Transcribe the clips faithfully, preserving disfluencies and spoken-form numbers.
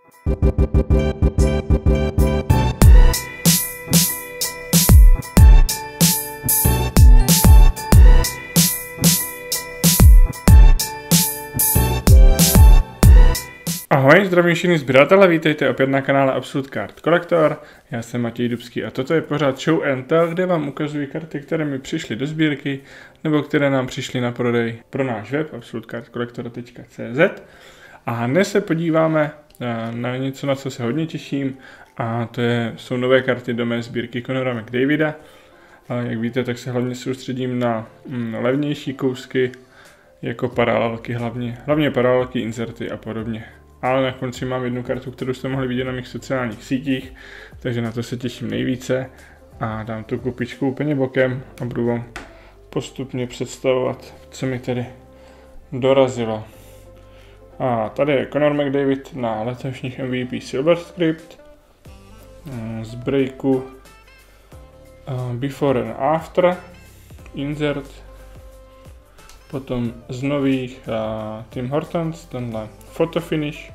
Ahoj, zdravím všichni sběratele, vítejte opět na kanále Absolute Card Collector. Já jsem Matěj Dubský a toto je pořád Show and Tell, kde vám ukazuji karty, které mi přišly do sbírky, nebo které nám přišly na prodej pro náš web absolute card collector tečka cé zet. A dnes se podíváme na něco, na co se hodně těším, a to je, jsou nové karty do mé sbírky Conora McDavida. A jak víte, tak se hlavně soustředím na mm, levnější kousky, jako paralelky, hlavně, hlavně paralelky, inserty a podobně. Ale na konci mám jednu kartu, kterou jste mohli vidět na mých sociálních sítích, takže na to se těším nejvíce a dám tu kupičku úplně bokem a budu vám postupně představovat, co mi tady dorazilo. A tady je Conor McDavid na letošních M V P Silver Script z breaku Before and After insert, potom z nových uh, Tim Hortons, tenhle Photo Finish.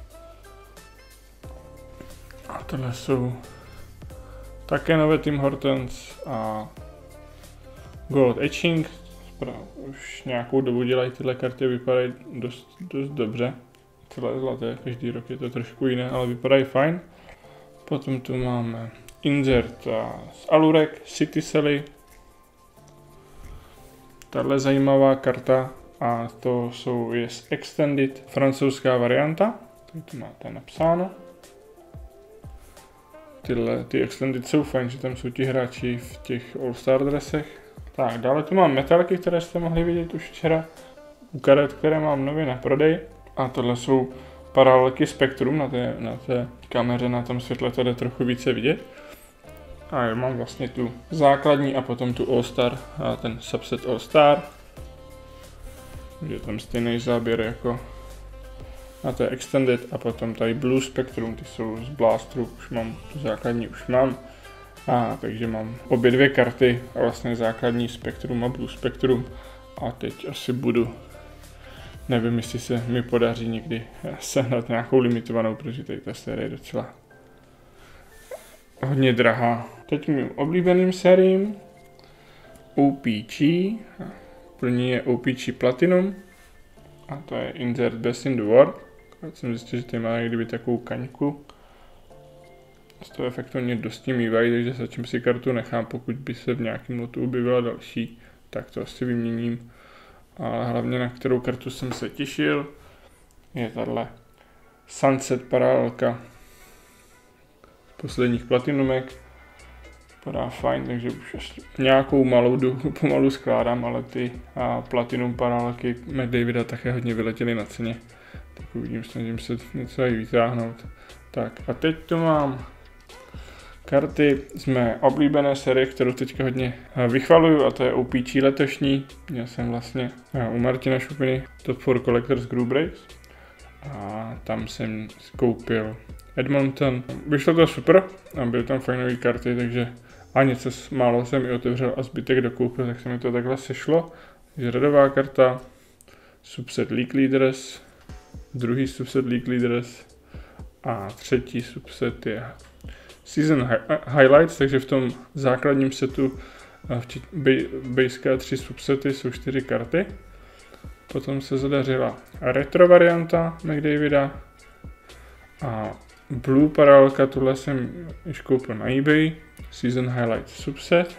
A tohle jsou také nové Tim Hortons a Gold Etching. Už nějakou dobu dělají tyhle karty, vypadají dost, dost dobře. Celé zlaté, každý rok je to trošku jiné, ale vypadají fajn. Potom tu máme insert uh, z Alurek, City Sally. Tahle zajímavá karta, a to jsou je Extended francouzská varianta, tady to máte napsáno. Tyhle, ty Extended jsou fajn, že tam jsou ti hráči v těch All-Star dresech. Tak, dále tu mám metalky, které jste mohli vidět už včera u karet, které mám nově na prodej. A tohle jsou paralelky Spectrum, na té, na té kameře, na tom světle to jde trochu více vidět. A já mám vlastně tu základní a potom tu All-Star a ten subset All-Star. Je tam stejný záběr jako na té Extended a potom tady Blue Spectrum, ty jsou z Blasteru, už mám, tu základní už mám. A takže mám obě dvě karty, a vlastně základní Spectrum a Blue Spectrum. A teď asi budu, nevím, jestli se mi podaří někdy sehnat nějakou limitovanou, protože tady ta série je docela hodně drahá. Teď mým oblíbeným sériím O P G, první je O P G Platinum a to je Insert Best in the World. Já jsem zjistil, že tady má kdyby takovou kaňku. Z toho efektu mě dosti mývají, takže zatím si kartu nechám, pokud by se v nějakém lotu objevila další, tak to asi vyměním. Ale hlavně na kterou kartu jsem se těšil, je tahle Sunset paralelka posledních platinumek. Podá fajn, takže už nějakou malou dobu pomalu skládám, ale ty a platinum paralelky McDavida také hodně vyletěly na ceně. Tak uvidím, snažím se něco aj vytáhnout. Tak a teď tu mám karty z mé oblíbené série, kterou teďka hodně vychvaluju, a to je O P G letošní. Měl jsem vlastně u Martina Šupiny Top čtyři Collectors Group Breaks a tam jsem koupil Edmonton. Vyšlo to super a byly tam fajnové karty, takže a něco málo jsem i otevřel a zbytek dokoupil, tak se mi to takhle sešlo. Takže radová karta, subset League Leaders, druhý subset League Leaders a třetí subset je Season Highlights, takže v tom základním setu baseka tři subsety jsou čtyři karty. Potom se zadařila retro varianta McDavida a Blue paralelka, tuhle jsem již koupil na eBay, Season Highlights subset.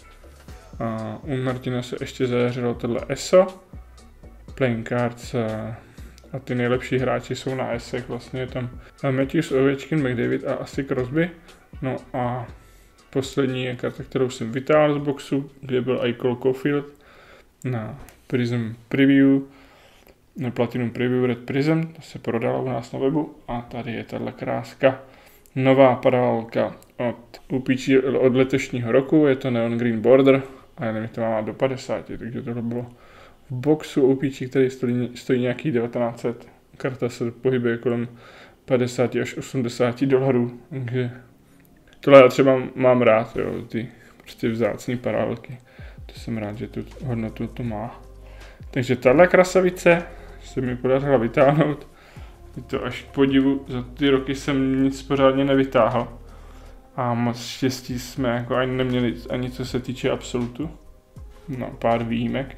A u Martina se ještě zadařilo tohle E S O, Playing Cards, a ty nejlepší hráči jsou na esek, vlastně je tam Matthews, Ovechkin, McDavid a asi Crosby. No a poslední je karta, kterou jsem vytáhl z boxu, kde byl i Cole Caulfield na Prism Preview, na Platinum Preview Red Prism, to se prodala u nás na webu. A tady je tahle kráska, nová paralelka od U P G od letošního roku, je to Neon Green Border a já nevím, to má do padesáti, takže tohle bylo v boxu O P G, který stojí, stojí nějakých devatenáct set. Karta se pohybuje kolem padesát až osmdesát dolarů, takže tohle já třeba mám rád, jo, ty prostě vzácný paralelky. To jsem rád, že tu hodnotu to má. Takže tahle krasavice se mi podařila vytáhnout Je to až k podivu, za ty roky jsem nic pořádně nevytáhl. A moc štěstí jsme jako ani neměli, ani co se týče absolutu. No, pár výjimek.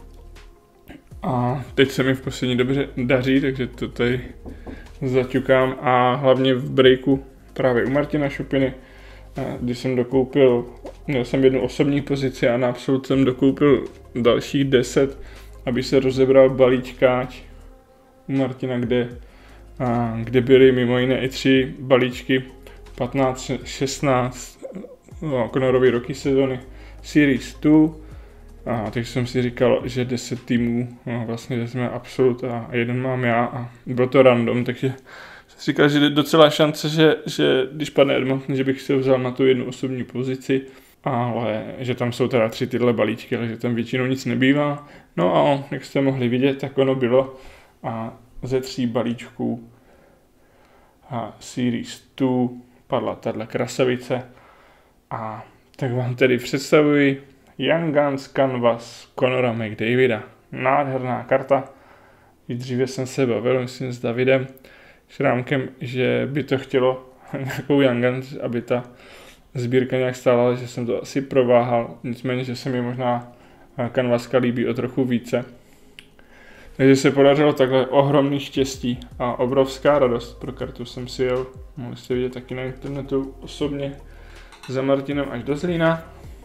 A teď se mi v poslední dobře daří, takže to tady zaťukám. A hlavně v breaku právě u Martina Šupiny, když jsem dokoupil, měl jsem jednu osobní pozici a na absolut jsem dokoupil dalších deset, aby se rozebral balíčkáč u Martina, kde, a, kde byly mimo jiné i tři balíčky patnáct šestnáct no, Conorovy roky sezony Series dva. A takže jsem si říkal, že deset týmů no, vlastně vezme absolut a jeden mám já a bylo to random, takže jsem si říkal, že je docela šance, že, že když padne Edmonton, že bych se vzal na tu jednu osobní pozici, ale že tam jsou teda tři tyhle balíčky, ale že tam většinou nic nebývá. No a jak jste mohli vidět, tak ono bylo a ze tří balíčků a Series dva padla tahle krasavice a tak vám tedy představuji Young Guns Canvas Connora McDavida. Nádherná karta. I dříve jsem se bavil, myslím, s Davidem Šrámkem, že by to chtělo nějakou Young Guns, aby ta sbírka nějak stála, ale že jsem to asi prováhal. Nicméně, že se mi možná Canvaska líbí o trochu více. Takže se podařilo takhle ohromný štěstí a obrovská radost. Pro kartu jsem si jel, mohli jste vidět taky na internetu osobně, za Martinem až do Zlína.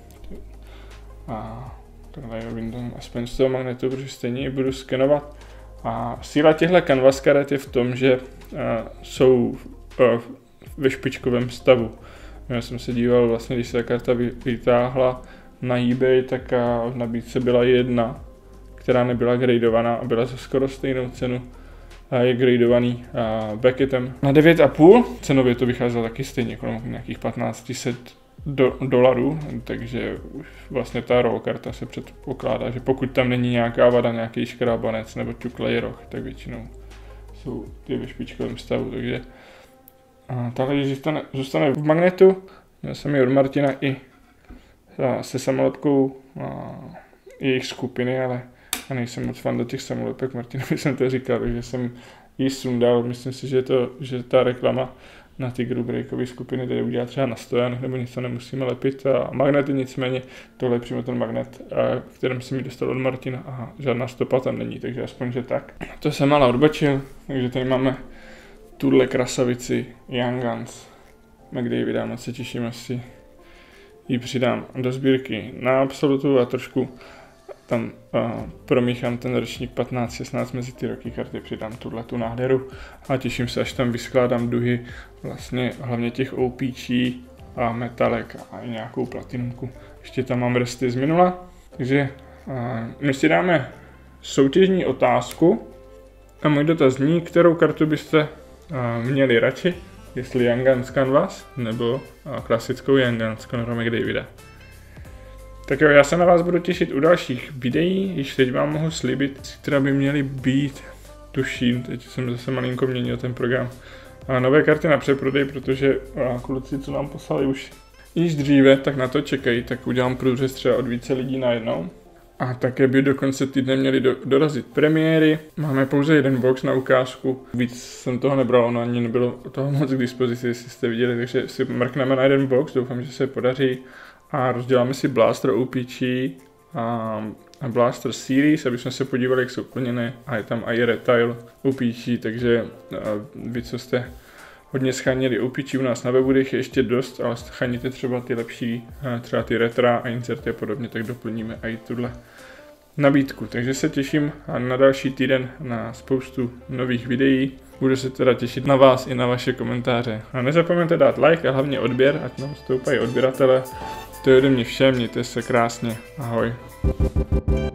A takhle jo, vyndám aspoň z toho magnetu, protože stejně ji budu skenovat. A síla těchto canvas karet je v tom, že uh, jsou uh, ve špičkovém stavu. Já jsem se díval vlastně, když se ta karta vytáhla na eBay, tak uh, v nabídce byla jedna, která nebyla gradovaná a byla za skoro stejnou cenu. A je gradovaný uh, Beckettem na devět a půl. Cenově to vycházelo taky stejně, jako nějakých patnáct set do, dolarů, takže už vlastně ta roll karta se předpokládá, že pokud tam není nějaká vada, nějaký škrábanec nebo ťuklej roh, tak většinou jsou ty ve špičkovém stavu, takže a tahle zůstane, zůstane v magnetu. Já jsem ji od Martina i a, se samolepkou a, jejich skupiny, ale já nejsem moc fan do těch samolepek, Martinovi jsem to říkal, takže jsem ji sundal, myslím si, že, to, že ta reklama na ty breakové skupiny tady udělat třeba na stojanech, nebo něco nemusíme lepit. A magnety nicméně, tohle je přímo ten magnet, kterým jsem ji dostal od Martina a žádná stopa tam není, takže aspoň, že tak. To jsem ale odbočil, takže tady máme tuhle krasavici Young Guns McDavida, moc se těším, až si ji přidám do sbírky na absolutu a trošku tam uh, promíchám ten ročník patnáct šestnáct mezi ty roky karty, přidám tuhle tu nádheru a těším se, až tam vyskládám duhy vlastně hlavně těch O P G a metalek a i nějakou platinumku. Ještě tam mám resty z minula, takže uh, my si dáme soutěžní otázku a můj dotaz zní, kterou kartu byste uh, měli radši, jestli Young Guns Canvas nebo uh, klasickou Young Guns Connora McDavida. Tak jo, já se na vás budu těšit u dalších videí, již teď vám mohu slíbit, které by měly být, tuším, teď jsem zase malinko měnil ten program, a nové karty na přeprodej, protože a kluci, co nám poslali už již dříve, tak na to čekají, tak udělám průřez třeba od více lidí najednou. A také by do konce týdne měli do, dorazit premiéry. Máme pouze jeden box na ukázku, víc jsem toho nebral, ono ani nebylo toho moc k dispozici, jestli jste viděli, takže si mrkneme na jeden box, doufám, že se podaří. A rozděláme si Blaster O P G a, a Blaster Series, aby jsme se podívali, jak jsou plněné. A je tam i Retail O P G, takže vy, co jste hodně scháněli O P G u nás na webu, je ještě dost, ale scháníte třeba ty lepší, třeba ty Retra a Inserty a podobně, tak doplníme i tuhle nabídku. Takže se těším na další týden na spoustu nových videí. Budu se teda těšit na vás i na vaše komentáře. A nezapomeňte dát like a hlavně odběr, ať nám stoupají odběratele. To je ode mě vše, mějte se krásně, ahoj.